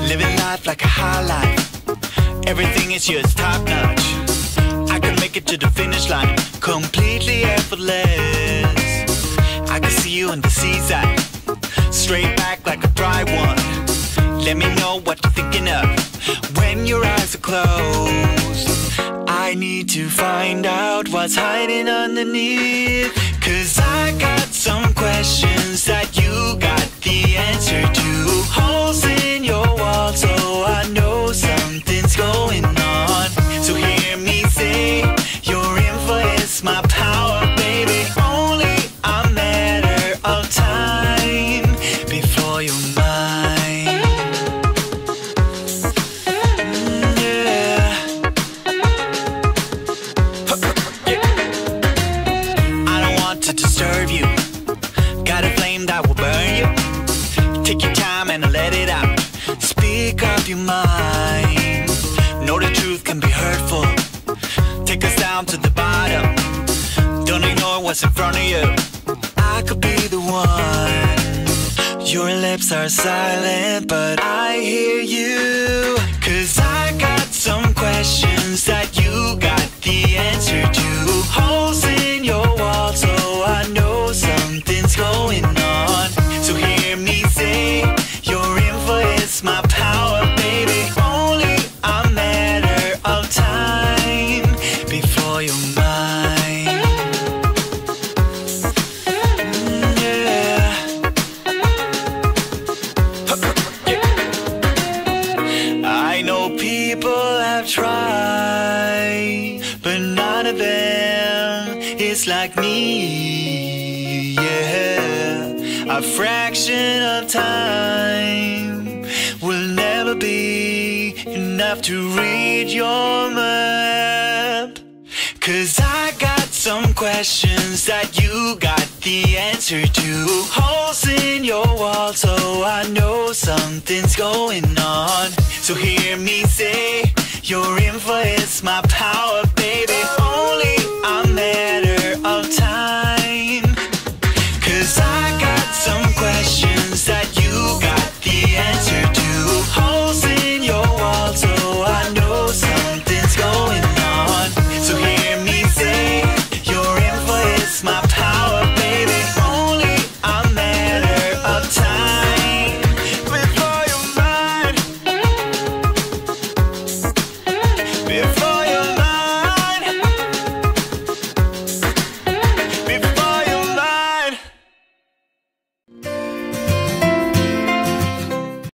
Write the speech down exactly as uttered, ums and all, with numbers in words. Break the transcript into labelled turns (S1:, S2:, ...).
S1: living life like a high life. Everything is just top notch. I can make it to the finish line completely effortless. I can see you on the seaside, straight back like a dry one. Let me know what you're thinking of when your eyes are closed. I need to find out what's hiding underneath, 'cause I got some questions that you got the answer to. Holes in your wall, so I know something's going on. So hear me say, your info is my power, baby. Only a matter of time before you're mine. Mm, yeah. I don't want to disturb you. Got a flame that will burn you. Take your time and let it out. Speak up your mind. Know the truth can be hurtful. Take us down to the bottom. Don't ignore what's in front of you. I could be the one. Your lips are silent, but I hear you. 'Cause I got some questions that you got the answer to. Holes in your wall, so I know something's going on. So hear me say, your info is my power, baby. Only a matter of time before you're mine. Mm, yeah. I know people have tried, but none of them is like me. Yeah, a fraction of time will never be enough to read your map. 'Cause I got some questions that you got the answer to. Holes in your wall, so I know something's going on. So hear me say, your info is my power, baby. Only a matter of time. 'Cause I got some questions that you got the answer to. Holes in your wall, so I know something's going on. So hear me say, your info is my power, baby. Only a matter of time before you're mine. Before you're mine. Before you're mine.